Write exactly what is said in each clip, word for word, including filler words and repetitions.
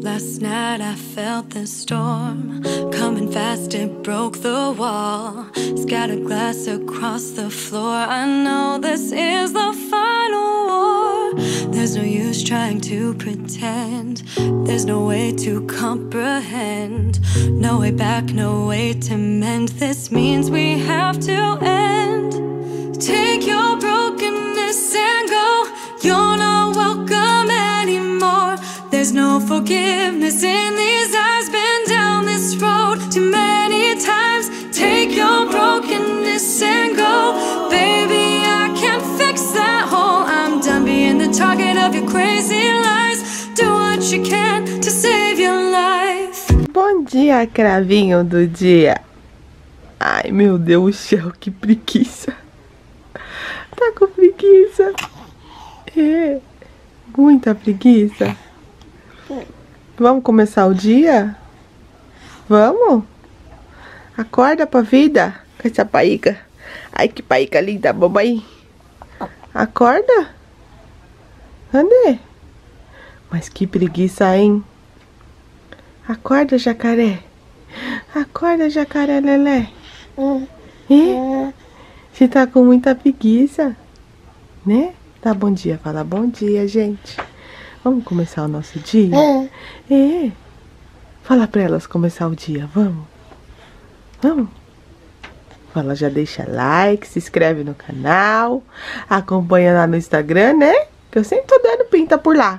Last night I felt the storm coming fast, it broke the wall, scattered glass across the floor. I know this is the final war. There's no use trying to pretend, there's no way to comprehend, no way back, no way to mend. This means we have to end. Take your brokenness and go, you're not welcome anymore. There's no forgiveness in these eyes, been down this road too many times. Take your brokenness and go, baby, I can't fix that hole. I'm done being the target of your crazy lies. Do what you can to save your life. Bom dia, cravinho do dia. Ai, meu Deus do céu, que preguiça. Tá com preguiça? É, muita preguiça. Vamos começar o dia? Vamos? Acorda pra vida com essa paíca. Ai, que paíca linda, mamãe. Acorda? Andê? Mas que preguiça, hein? Acorda, jacaré. Acorda, jacaré lelé. É? Você tá com muita preguiça, né? Dá bom dia, fala bom dia, gente. Vamos começar o nosso dia? É. É. Fala pra elas começar o dia, vamos? Vamos? Fala, já deixa like, se inscreve no canal, acompanha lá no Instagram, né? Que eu sempre tô dando pinta por lá.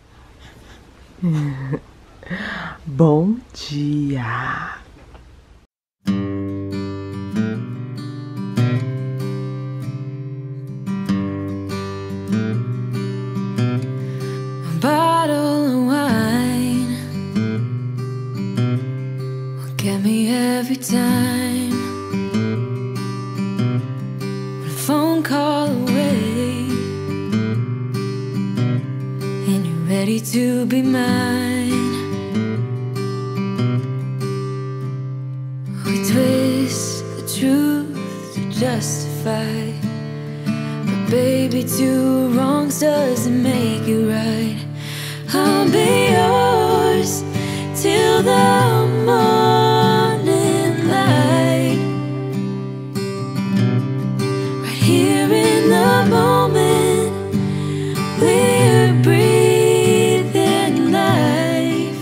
Bom dia! Bottle of wine will get me every time. One phone call away and you're ready to be mine. We twist the truth to justify, but baby, two wrongs doesn't make it right. I'll be yours till the morning light. Right here in the moment, we're breathing life.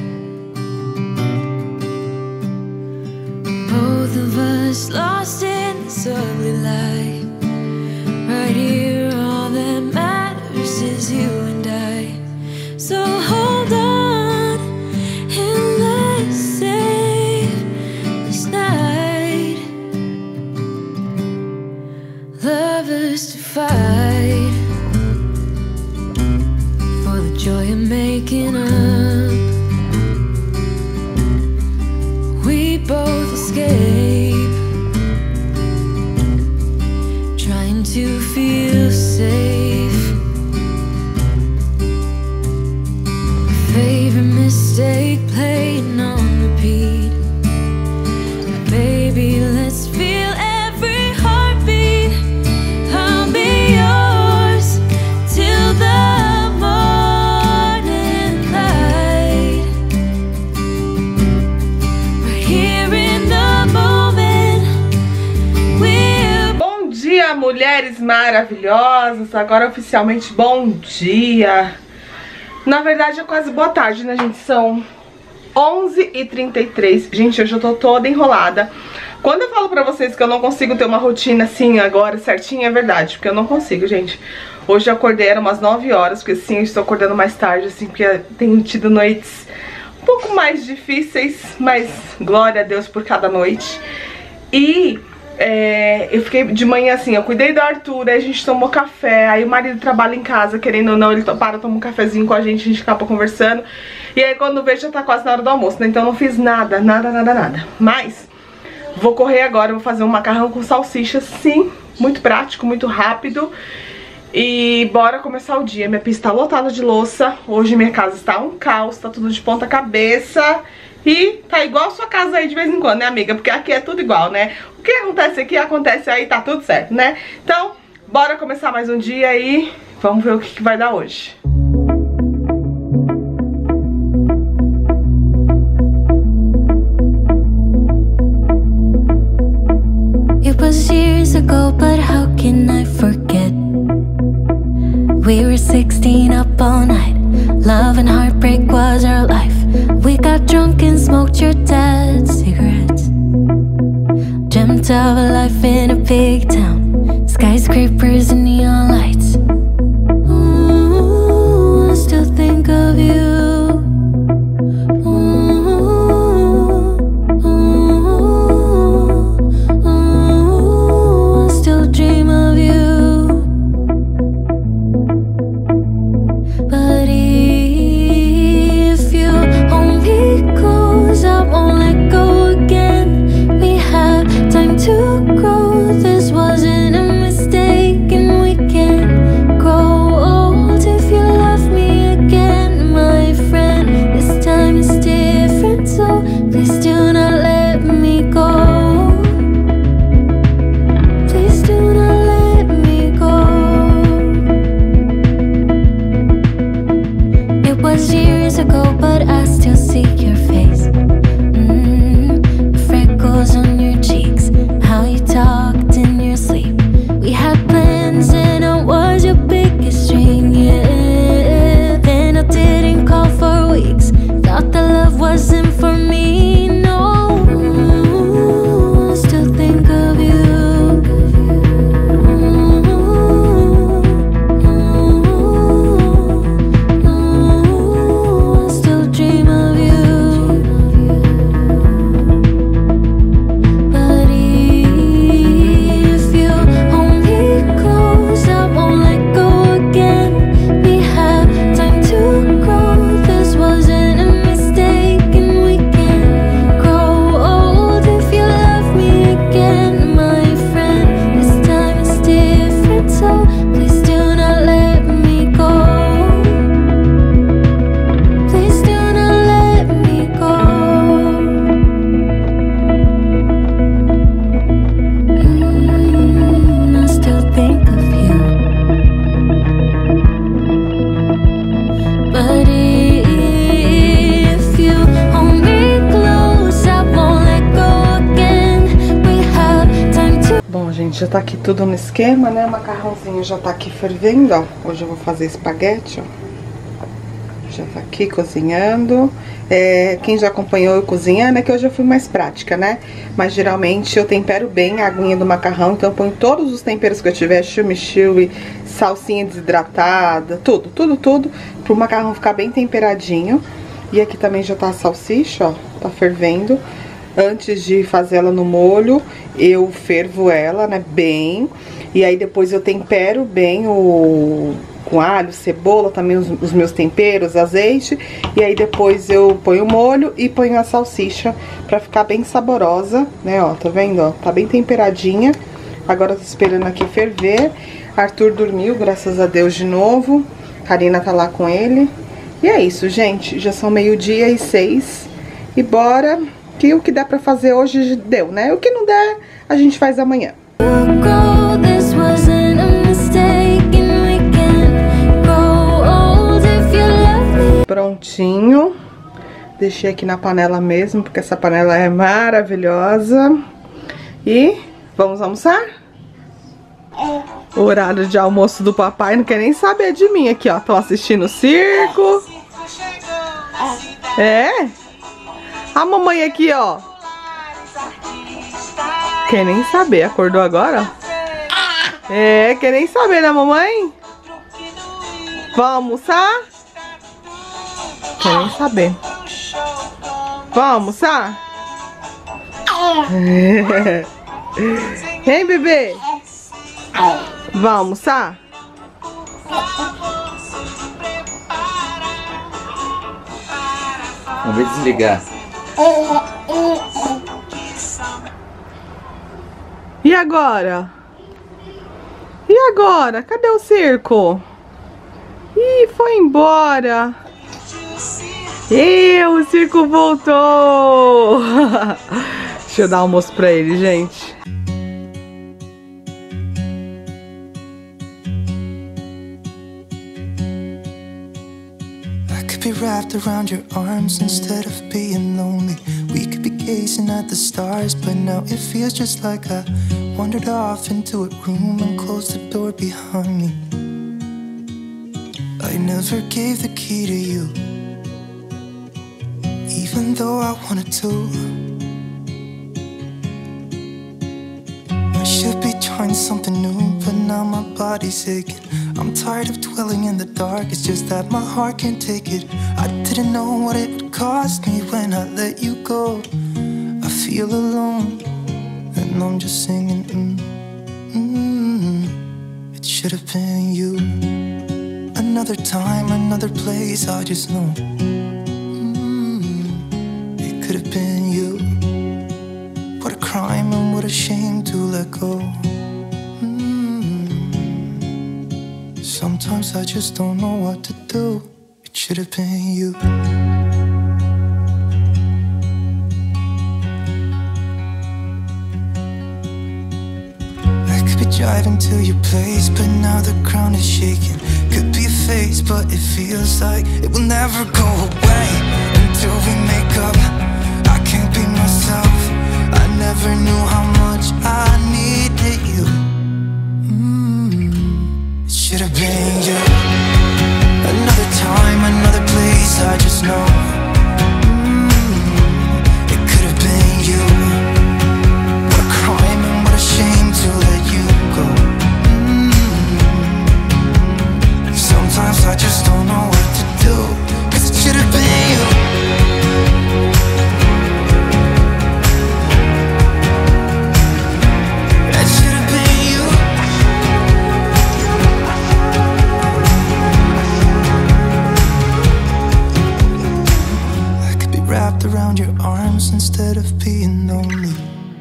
Both of us lost in this ugly life. Right here, all that matters is you and I. So hold on and let's save this night. Lovers to fight for the joy of making up. We both escape, trying to feel safe. Favorite mistake playing on repeat. Baby, let's feel every heartbeat. I'll be yours till the morning light. Right here in the moment, we're... Bom dia, mulheres maravilhosas. Agora oficialmente bom dia. Na verdade é quase boa tarde, né, gente? São onze e trinta e três. Gente, hoje eu tô toda enrolada. Quando eu falo pra vocês que eu não consigo ter uma rotina assim agora certinha, é verdade, porque eu não consigo, gente. Hoje eu acordei, era umas nove horas, porque sim, eu estou acordando mais tarde, assim, porque tenho tido noites um pouco mais difíceis, mas glória a Deus por cada noite. E... É, eu fiquei de manhã assim, eu cuidei do Arthur, aí a gente tomou café, aí o marido trabalha em casa, querendo ou não, ele para, toma um cafezinho com a gente, a gente acaba conversando. E aí quando vejo já tá quase na hora do almoço, né? Então eu não fiz nada, nada, nada, nada. Mas vou correr agora, vou fazer um macarrão com salsicha, sim, muito prático, muito rápido. E bora começar o dia. Minha pia está lotada de louça, hoje minha casa está um caos, tá tudo de ponta cabeça. E tá igual a sua casa aí de vez em quando, né, amiga? Porque aqui é tudo igual, né? O que acontece aqui, acontece aí, tá tudo certo, né? Então, bora começar mais um dia e vamos ver o que, que vai dar hoje. ago, but how can I forget? We were sixteen, up all night. Love and heartbreak was our life. We got drunk and smoked your dad's cigarettes. Dreamt of a life in a big town, skyscrapers and neon lights. Ooh, I still think of you. Já tá aqui tudo no esquema, né? O macarrãozinho já tá aqui fervendo, ó. Hoje eu vou fazer espaguete, ó. Já tá aqui cozinhando. É, quem já acompanhou eu cozinhando é que hoje eu fui mais prática, né? Mas geralmente eu tempero bem a aguinha do macarrão, então eu ponho todos os temperos que eu tiver, chimichurri, salsinha desidratada, tudo, tudo, tudo, pro macarrão ficar bem temperadinho. E aqui também já tá a salsicha, ó, tá fervendo. Antes de fazer ela no molho, eu fervo ela, né, bem. E aí depois eu tempero bem o... com alho, cebola, também os, os meus temperos, azeite. E aí depois eu ponho o molho e ponho a salsicha pra ficar bem saborosa, né, ó, tá vendo, ó? Tá bem temperadinha. Agora eu tô esperando aqui ferver. Arthur dormiu, graças a Deus, de novo. Karina tá lá com ele. E é isso, gente. Já são meio-dia e seis. E bora... que o que dá pra fazer hoje deu, né? O que não der, a gente faz amanhã. Prontinho. Deixei aqui na panela mesmo, porque essa panela é maravilhosa. E vamos almoçar? O horário de almoço do papai não quer nem saber de mim aqui, ó. Tô assistindo o circo. É? A mamãe aqui, ó. Quer nem saber, acordou agora, ó. É, quer nem saber, né, mamãe? Vamos almoçar? Quer nem saber. Vamos almoçar? É. Hein, bebê? Vamos almoçar? Vamos ver desligar. E agora? E agora? Cadê o circo? Ih, foi embora. E o circo voltou. Deixa eu dar almoço pra ele, gente. Be wrapped around your arms instead of being lonely. We could be gazing at the stars, but now it feels just like I wandered off into a room and closed the door behind me. I never gave the key to you, even though I wanted to. I should be trying something new, but now my body's aching. I'm tired of dwelling in the dark, it's just that my heart can't take it. I didn't know what it would cost me when I let you go. I feel alone, and I'm just singing, mm, mm, it should have been you. Another time, another place, I just know, mm, it could have been you. What a crime and what a shame to let go. mm, Sometimes I just don't know what to do. It should have been you. Driving to your place, but now the ground is shaking. Could be a phase, but it feels like it will never go away until we make up. I can't be myself. I never knew how much I needed you. mm, It should have been you. Another time, another place, I just know, mm, it could have been you. What a crime and what a shame to let you go. mm. Sometimes I just don't know what to do, 'cause it should have been you. It should have been you. I could be wrapped around your arms instead of being lonely.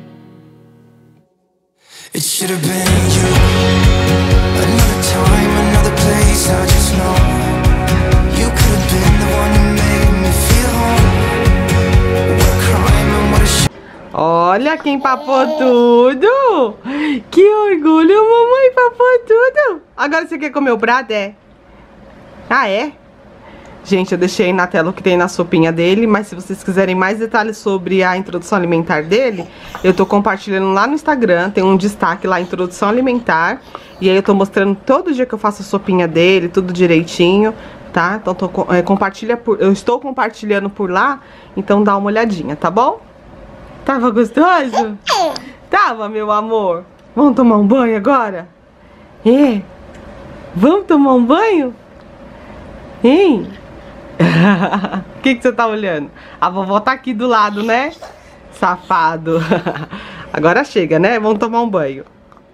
It should have been you. Another time, another place, I just know you could have been the one who made me feel home. What a crime and what a shame. Olha quem papou tudo. Que orgulho, mamãe papou tudo. Agora você quer comer o prato, é? Ah, é? Gente, eu deixei aí na tela o que tem na sopinha dele, mas se vocês quiserem mais detalhes sobre a introdução alimentar dele, eu tô compartilhando lá no Instagram, tem um destaque lá, introdução alimentar, e aí eu tô mostrando todo dia que eu faço a sopinha dele, tudo direitinho, tá? Então tô, é, compartilha por, eu estou compartilhando por lá, então dá uma olhadinha, tá bom? Tava gostoso? Tava, meu amor. Vamos tomar um banho agora? É? Vamos tomar um banho? Hein? O que que você tá olhando? A vovó tá aqui do lado, né? Safado. Agora chega, né? Vamos tomar um banho.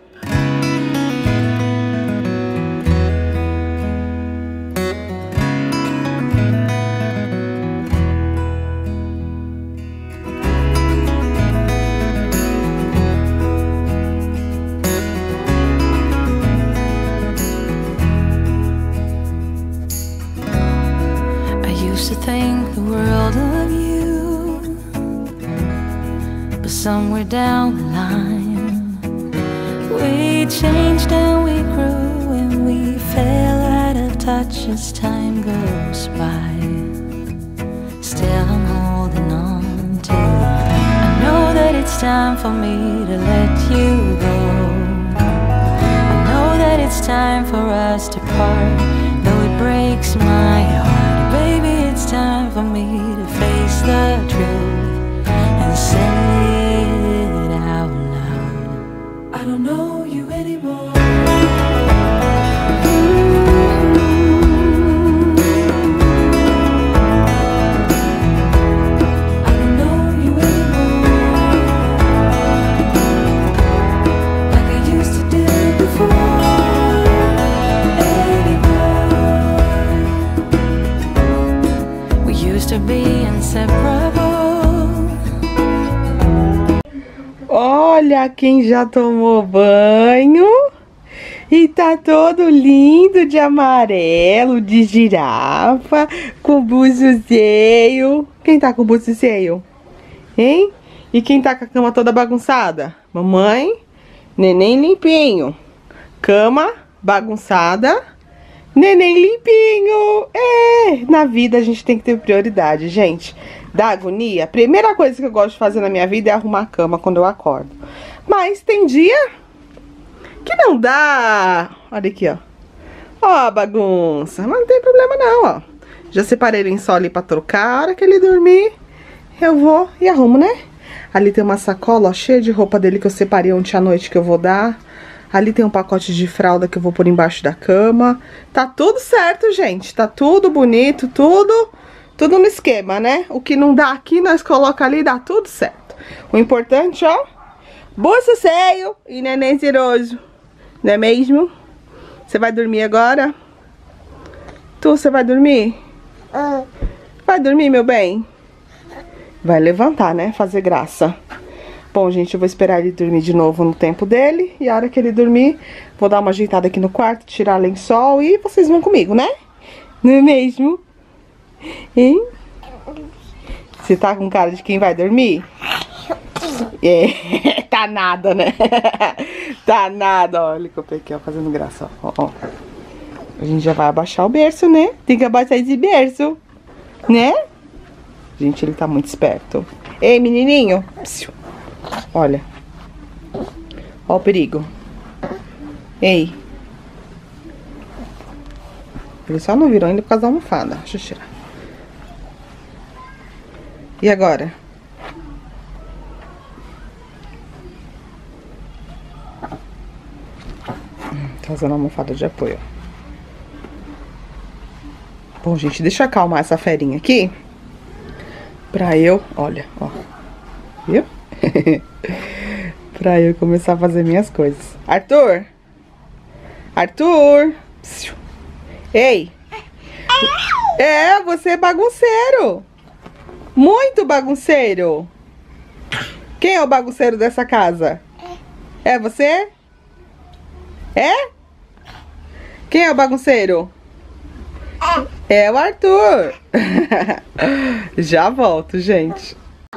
To think the world of you, but somewhere down the line we changed and we grew and we fell out of touch as time goes by. Still I'm holding on to you. I know that it's time for me to let you go. I know that it's time for us to part, though it breaks my heart. Baby, it's time for me to face the truth and say it out loud. I don't know you anymore. I don't know you anymore, like I used to do before. To be inseparable. Olha quem já tomou banho e tá todo lindo de amarelo, de girafa, com buzuzeio. Quem tá com buzuzeio? Hein? E quem tá com a cama toda bagunçada? Mamãe, neném limpinho. Cama bagunçada, neném limpinho. É, na vida a gente tem que ter prioridade, gente. Dá agonia? A primeira coisa que eu gosto de fazer na minha vida é arrumar a cama quando eu acordo. Mas tem dia que não dá. Olha aqui, ó. Ó a bagunça. Mas não tem problema não, ó. Já separei ele em sol ali pra trocar. A hora que ele dormir, eu vou e arrumo, né? Ali tem uma sacola, ó, cheia de roupa dele que eu separei ontem à noite que eu vou dar. Ali tem um pacote de fralda que eu vou pôr embaixo da cama. Tá tudo certo, gente. Tá tudo bonito, tudo, tudo no esquema, né? O que não dá aqui, nós coloca ali e dá tudo certo. O importante, ó, bom sossego e neném cheiroso. Não é mesmo? Você vai dormir agora? Tu, você vai dormir? Vai dormir, meu bem? Vai levantar, né? Fazer graça. Bom, gente, eu vou esperar ele dormir de novo no tempo dele. E a hora que ele dormir, vou dar uma ajeitada aqui no quarto, tirar lençol e vocês vão comigo, né? Não é mesmo? Hein? Você tá com cara de quem vai dormir? É, tá nada, né? Tá nada. Olha que eu peguei, ó, fazendo graça, ó, ó. A gente já vai abaixar o berço, né? Tem que abaixar esse berço, né? Gente, ele tá muito esperto. Ei, menininho. Olha. Ó o perigo. Ei. Ele só não virou ainda por causa da almofada. Deixa eu tirar. E agora? Tá usando a almofada de apoio. Bom, gente, deixa eu acalmar essa ferinha aqui. Pra eu, olha, ó. Viu? Pra eu começar a fazer minhas coisas. Arthur! Arthur! Ei! É, você é bagunceiro! Muito bagunceiro! Quem é o bagunceiro dessa casa? É você? É? Quem é o bagunceiro? É o Arthur. Já volto, gente.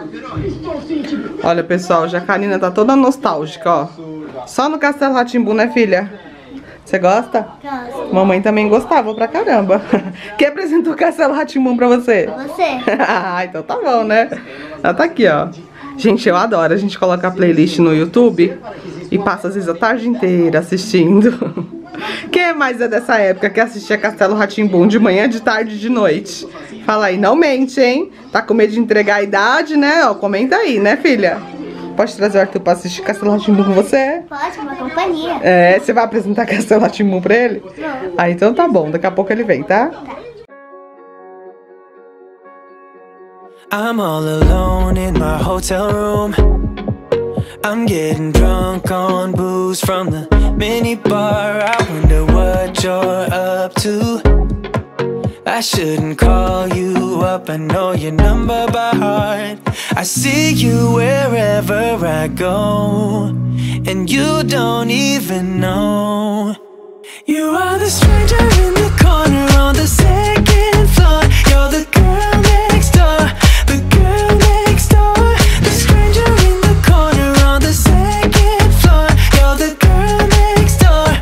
Olha, pessoal, já a Karina tá toda nostálgica, ó. Só no Castelo Rá-Tim-Bum, né, filha? Você gosta? Gosto. Mamãe também gostava pra caramba. Quem apresentou o Castelo Rá-Tim-Bum pra você? Você. Ah, então tá bom, né? Ela tá aqui, ó. Gente, eu adoro. A gente coloca a playlist no YouTube e passa às vezes a tarde inteira assistindo. Quem mais é dessa época que assistia Castelo Rá-Tim-Bum de manhã, de tarde e de noite? Fala aí, não mente, hein? Tá com medo de entregar a idade, né? Ó, comenta aí, né, filha? Pode trazer o Arthur pra assistir Castelo Rá-Tim-Bum com você? Pode, uma companhia. É, você vai apresentar Castelo Rá-Tim-Bum pra ele? Não. Ah, então tá bom. Daqui a pouco ele vem, tá? Tá. I'm all alone in my hotel room. I'm getting drunk on booze from the minibar. I wonder what you're up to. I shouldn't call you up, I know your number by heart. I see you wherever I go, and you don't even know. You are the stranger in the corner on the second floor. You're the girl next door, the girl next door. The stranger in the corner on the second floor. You're the girl next door.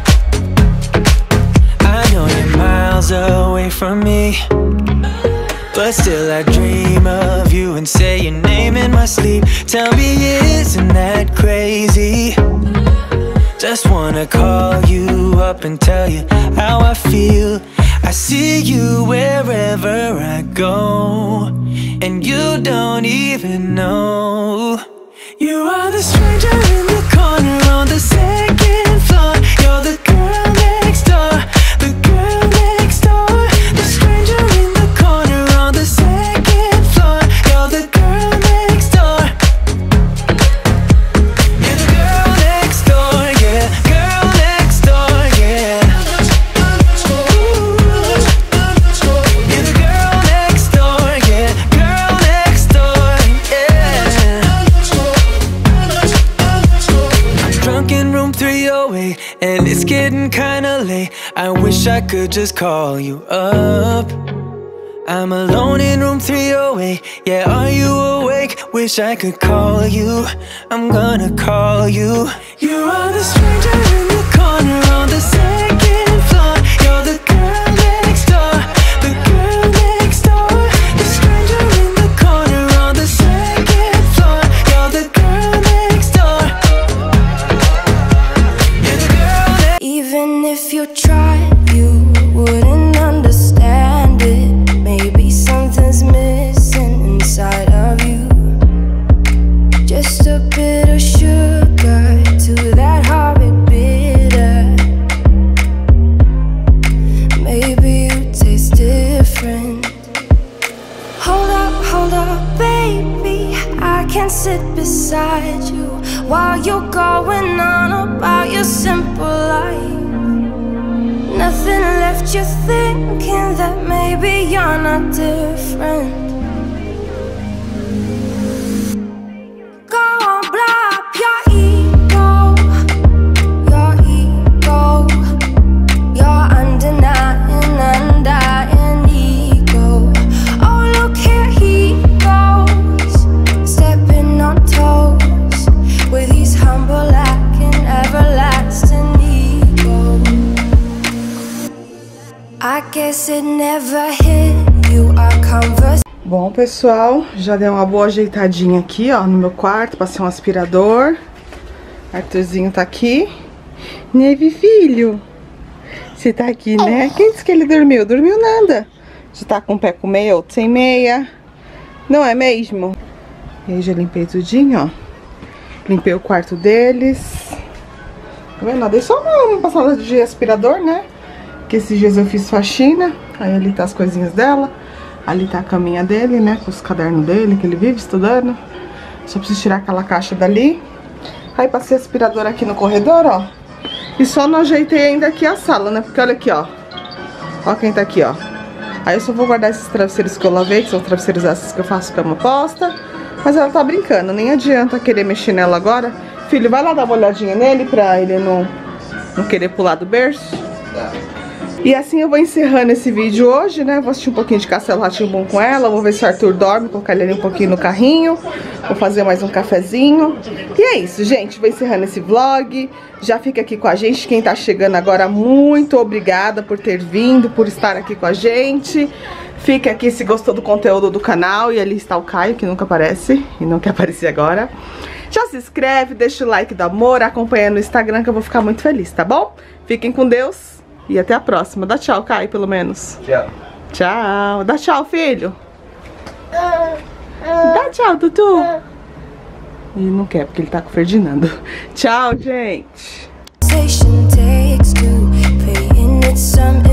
I know you're miles away from me, but still I dream of you and say your name in my sleep. Tell me, isn't that crazy? Just wanna call you up and tell you how I feel. I see you wherever I go, and you don't even know. You are the stranger in the corner on the second floor. You're the girl next door, the girl next door. The stranger in the corner on the second floor. You're the girl next door. You're the girl next door, yeah. Girl next door, yeah. You're the girl next door, yeah. Girl next door, yeah. I'm drunk in room three oh eight, and it's getting kinda late. I wish I could just call you up. I'm alone in room three oh eight. Yeah, are you awake? Wish I could call you. I'm gonna call you. You are the stranger in the corner on the second floor. You're the girl next door, the girl next door. The stranger in the corner on the second floor. You're the girl next door. maybe I can sit beside you while you're going on about your simple life. Nothing left you thinking that maybe you're not different. Go on, blow up your ego, your ego, your undenying, undying ego. Oh, look here he goes, stepping on toes with his humble lacking, everlasting ego. I guess it never hit you, our conversation. Bom, pessoal, já dei uma boa ajeitadinha aqui, ó, no meu quarto. Passei um aspirador. Arthurzinho tá aqui. Neve, filho, você tá aqui, né? Quem disse que ele dormiu? Dormiu nada. Já tá com o pé com meia, outro sem meia. Não é mesmo? E aí já limpei tudinho, ó. Limpei o quarto deles. Tá vendo? Dei só uma, uma passada de aspirador, né? Que esses dias eu fiz faxina. Aí ali tá as coisinhas dela. Ali tá a caminha dele, né? Com os cadernos dele, que ele vive estudando. Só preciso tirar aquela caixa dali. Aí passei aspirador aqui no corredor, ó. E só não ajeitei ainda aqui a sala, né? Porque olha aqui, ó. Ó quem tá aqui, ó. Aí eu só vou guardar esses travesseiros que eu lavei, que são travesseiros esses que eu faço cama posta. Mas ela tá brincando, nem adianta querer mexer nela agora. Filho, vai lá dar uma olhadinha nele pra ele não, não querer pular do berço. E assim eu vou encerrando esse vídeo hoje, né? Vou assistir um pouquinho de Castelo Rá-Tim-Bum com ela. Vou ver se o Arthur dorme, colocar ele ali um pouquinho no carrinho. Vou fazer mais um cafezinho. E é isso, gente. Vou encerrando esse vlog. Já fica aqui com a gente. Quem tá chegando agora, muito obrigada por ter vindo, por estar aqui com a gente. Fica aqui se gostou do conteúdo do canal. E ali está o Caio, que nunca aparece e não quer aparecer agora. Já se inscreve, deixa o like do amor, acompanha no Instagram que eu vou ficar muito feliz, tá bom? Fiquem com Deus. E até a próxima. Dá tchau, Caio, pelo menos. Tchau. Tchau. Dá tchau, filho. Dá tchau, Tutu. Ele não quer, porque ele tá com o Ferdinando. Tchau, gente. Takes two, paying it some